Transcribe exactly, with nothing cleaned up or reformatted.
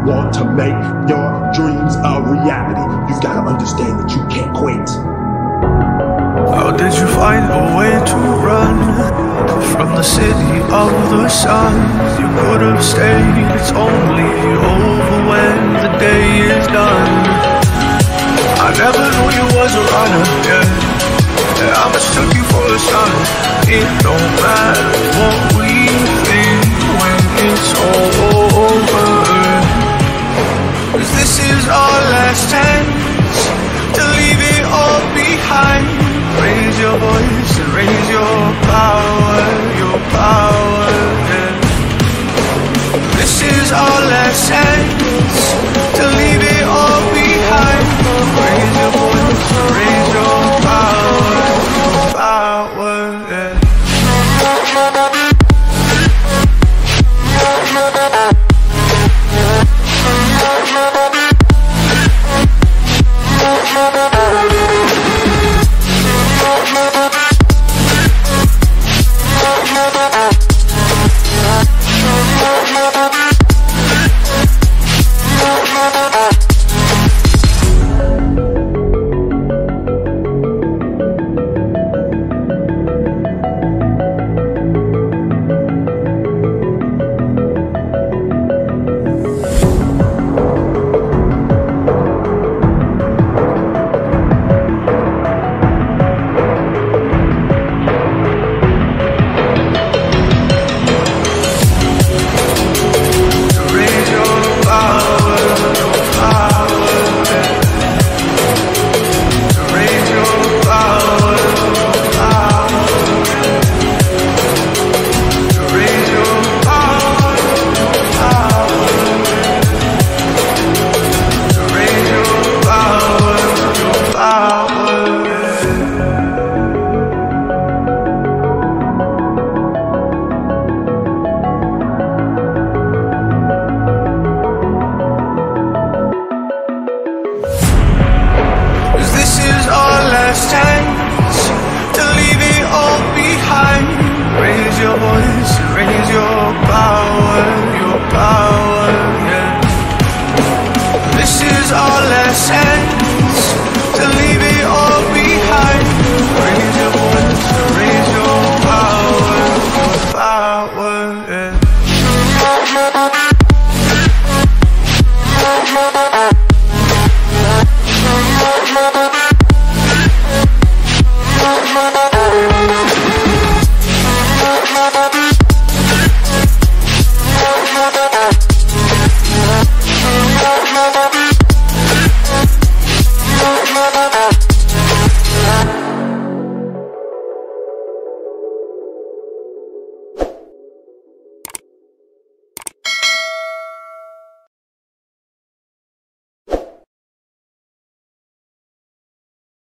want to make your dreams a reality, you've got to understand that you can't quit. How did you find a way to run from the city of the sun? You could have stayed, it's only over when the day is done. I never knew you was a runner, yeah, yeah, I mistook you for a son. It don't matter what we think when it's all over, 'cause this is our last chance to leave it all behind. Raise your voice and raise your power, your power, yeah. This is our last chance to leave it all behind. Raise your voice and raise your power, your power, yeah. This is all